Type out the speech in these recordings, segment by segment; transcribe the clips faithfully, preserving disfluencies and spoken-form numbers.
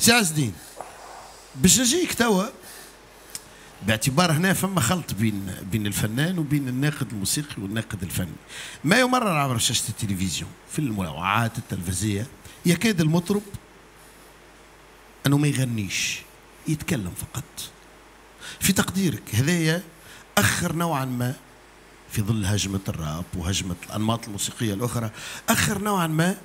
سي عز الدين باش نجيك توا باعتبار هنا فما خلط بين بين الفنان وبين الناقد الموسيقي والناقد الفني. ما يمرر عبر شاشة التلفزيون في المنوعات التلفزية يكاد المطرب أنه ما يغنيش، يتكلم فقط. في تقديرك هذايا أخر نوعا ما في ظل هجمة الراب وهجمة الأنماط الموسيقية الأخرى، أخر نوعا ما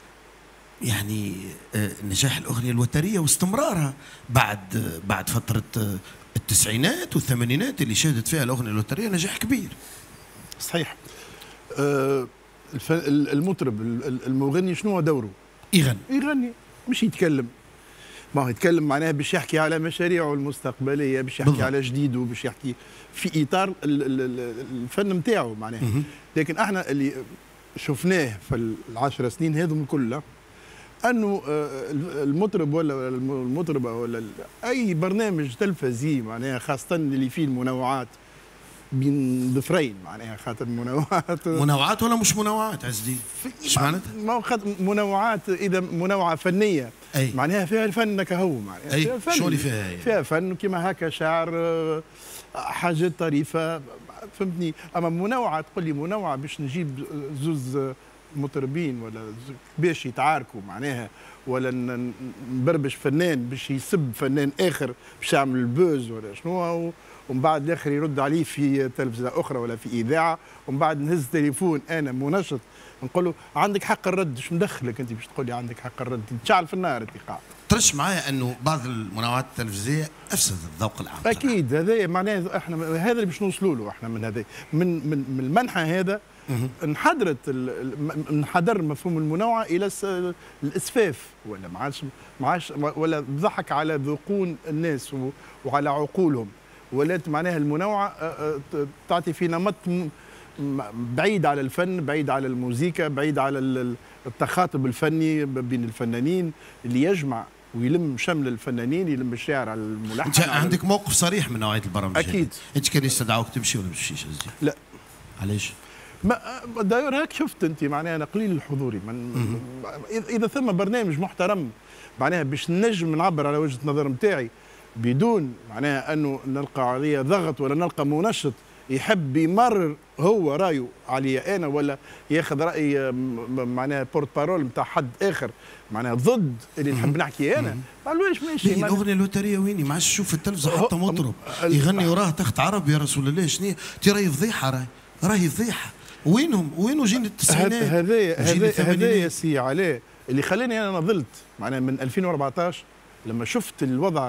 يعني نجاح الأغنية الوترية واستمرارها بعد بعد فترة التسعينات والثمانينات اللي شهدت فيها الأغنية الوترية نجاح كبير. صحيح. أه المطرب المغني شنو هو دوره؟ يغني. يغني مش يتكلم. ما هو يتكلم معناها باش يحكي على مشاريعه المستقبليه، باش يحكي بالضبط. على جديده، باش يحكي في اطار الفن نتاعو معناها. لكن احنا اللي شفناه في العشر سنين هذم كلها انه المطرب ولا المطربه ولا اي برنامج تلفزي معناها خاصه اللي فيه المنوعات بين ظفرين معناها خاطر منوعات منوعات ولا مش منوعات عز الدين؟ ايش معناتها؟ ما منوعات اذا منوعه فنيه أي. معناها فيها الفن كهو معناها اي شو اللي فيها هي؟ فيها فن كيما هكا شعر حاجات طريفه فهمتني. اما منوعه تقول لي منوعه باش نجيب زوز مطربين ولا باش يتعاركوا معناها ولا نبربش فنان باش يسب فنان اخر باش يعمل البوز ولا شنو، ومن بعد الاخر يرد عليه في تلفزه اخرى ولا في اذاعه، ومن بعد نهز تليفون انا منشط نقول له عندك حق الرد. شو مدخلك انت باش تقول لي عندك حق الرد؟ تشعل في النار انت قاعد. ترش معايا انه بعض المنوعات التلفزيونيه افسدت الذوق العام. اكيد هذا معناه احنا هذا اللي باش نوصلوا له احنا من هذا من من, من المنحى هذا. انحدرت انحدر مفهوم المنوعه الى الاسفاف ولا ما عادش ما عادش ولا ضحك على ذقون الناس وعلى عقولهم، ولات معناها المنوعه تعطي في نمط بعيد على الفن، بعيد على الموسيقى، بعيد على التخاطب الفني بين الفنانين اللي يجمع ويلم شمل الفنانين، يلم الشعر على الملحن. انت عندك موقف صريح من نوعيه البرامج؟ اكيد. انت كان يستدعوك تمشي ولا مشيش؟ لا. علاش؟ ما داير هيك شفت انت معناها انا قليل الحضوري من اذا ثم برنامج محترم معناها باش نجم نعبر على وجهه النظر نتاعي بدون معناها انه نلقى عليا ضغط ولا نلقى منشط يحب يمرر هو رايه عليا انا ولا ياخذ راي معناها بورت بارول نتاع حد اخر معناها ضد اللي نحب نحكي انا. معلوش ماشي الاغنيه اللوتريه ويني ما عادش نشوف في التلفزه حتى مطرب يغني وراه تخت عربي يا رسول الله. شنو تي راهي فضيحه، راهي راهي فضيحه. وينهم وينو جيل التسعينات؟ هذا هذا يا سي علاء اللي خلاني انا نضلت معناها من ألفين وأربعطاش لما شفت الوضع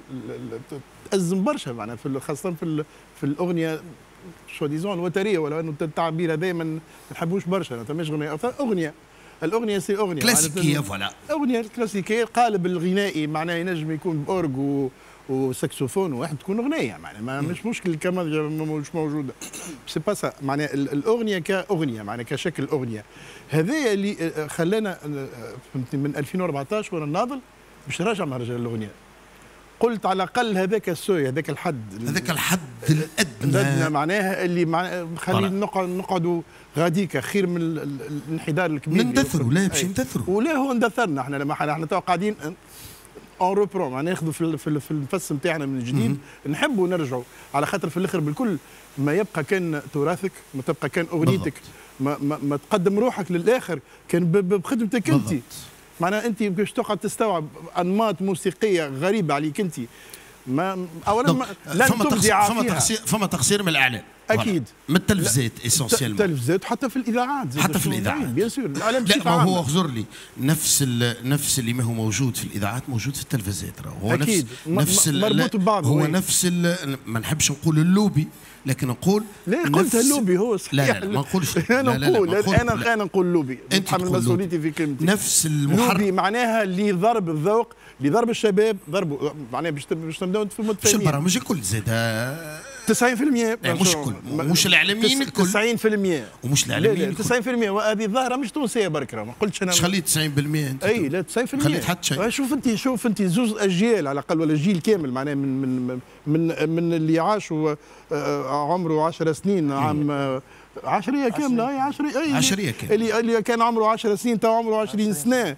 تأزم برشا معناها في خاصه في في الاغنيه شو ديزون الوتريه، ولا انه التعبير دائما ما نحبوش برشا. ما تماش اغنيه اغنيه الاغنيه سي اغنيه كلاسيكيه فوالا اغنيه كلاسيكيه. القالب الغنائي معناها ينجم يكون باورج و وساكسوفون واحد تكون اغنيه معناها ما مش مشكل كما مش موجوده. سي با سا معناها الاغنيه كاغنيه معناها كشكل اغنيه. هذا اللي خلانا فهمتني من ألفين وأربعطاش وانا ناضل باش نراجع مهرجان الاغنيه. قلت على الاقل هذاك السوي هذاك الحد هذاك الحد الادنى معناها اللي مع خلينا نقعد نقعدوا غاديك خير من الانحدار الكبير. ندثروا لا باش ندثروا ولا هو ندثرنا احنا لما احنا تو قاعدين اون روبرون معناها ناخذوا في في, في النفس نتاعنا من جديد. نحبوا نرجعوا على خاطر في الاخر بالكل ما يبقى كان تراثك، ما تبقى كان اغنيتك، ما, ما, ما تقدم روحك للاخر كان بخدمتك انت. معناها انت باش تقعد تستوعب انماط موسيقيه غريبه عليك انت ما اولا ما لن تبدع فما تقصير فما تقصير من الاعلام اكيد من التلفزات اسونسيال التلفزات حتى في الاذاعات حتى في الاذاعات بيان سور الاعلام. لا ما هو اخزر لي نفس نفس اللي ما هو موجود في الاذاعات موجود في التلفزات. هو أكيد. نفس نفس مربوط ببعض. هو نفس ما نحبش نقول اللوبي لكن نقول لا قلت اللوبي هو صحيح. لا لا ما نقولش انا نقول انا انا نقول لوبي نتحمل مسؤوليتي في كلمتي. نفس المحرك لوبي معناها اللي ضرب الذوق لضرب الشباب ضربوا معناها باش باش نبداو في متفاهمين. مش البرامج الكل زاد تسعين بالمئة مش كل مش الاعلاميين الكل تسعين بالمئة ومش الاعلاميين الكل تسعين بالمئة وهذه ظاهره مش تونسيه برك ما قلتش انا. ايش خليت تسعين بالمئة انت؟ اي لا تسعين بالمئة خليت حتى شيء. شوف انت شوف انت زوز اجيال على الاقل ولا جيل كامل معناها من من من من اللي عاشوا عمره عشر سنين عام عشريه كامله اي عشريه اي عشريه كامله اللي اللي كان عمره عشر سنين تو عمره عشرين سنه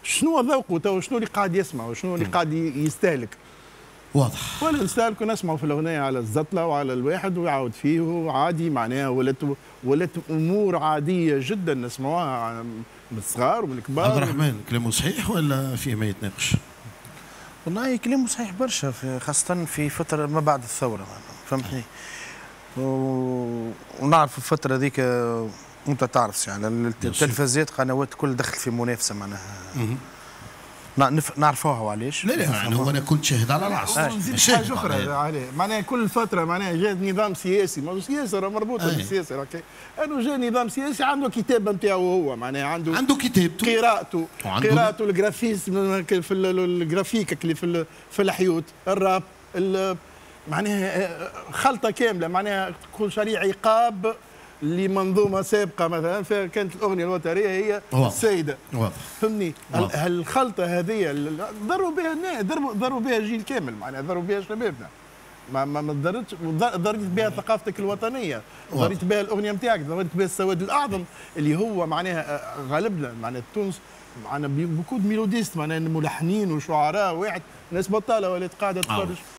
شنو ذوقه تو، شنو اللي قاعد يسمع وشنو اللي قاعد يستهلك. واضح. ولا نستهلك نسمعوا في الاغنيه على الزطله وعلى الواحد ويعاود فيه عادي، معناها ولات ولات امور عاديه جدا نسمعوها من الصغار ومن الكبار. عبد الرحمن كلامه صحيح ولا فيه ما يتناقش؟ والله كلامه صحيح برشا، في خاصة في فترة ما بعد الثورة، فهمتني؟ و... ونعرف الفترة ذيك أنت تعرف يعني التلفزيات قنوات كل دخل في منافسة معناها. نعرف نعرفوها وعلاش؟ لا لا يعني هو انا كنت شاهد على العصر. نزيد حاجه اخرى عليه، معناها كل فتره معناها جاء نظام سياسي، ما السياسه راه مربوطه بالسياسه، اوكي. انه جاء نظام سياسي عنده كتابه نتاعو هو، معناها عنده عنده كتابته، قراءته قراءته الجرافيزم في الجرافيك اللي في في الحيوت، الراب، معناها خلطه كامله، معناها تكون شريع عقاب لمنظومه سابقه مثلا، فكانت الاغنيه الوتريه هي واضح. السيده واضح. فهمني هالخلطه هذه ضروا بها الناس، ضربوا ضروا بها جيل كامل، معناها ضروا بها شبابنا، ما ما ضرتش ضريت بها ثقافتك الوطنيه، ضريت بها الاغنيه نتاعك، ضريت بها السواد الاعظم اللي هو معناها غالبنا، معناها تونس معناها بوكود ميلوديست، معناها ملحنين وشعراء واحد، ناس بطاله ولات قاعده تتفرج